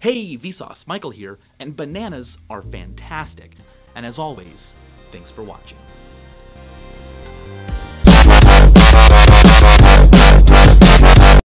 Hey, Vsauce, Michael here, and bananas are fantastic. And as always, thanks for watching.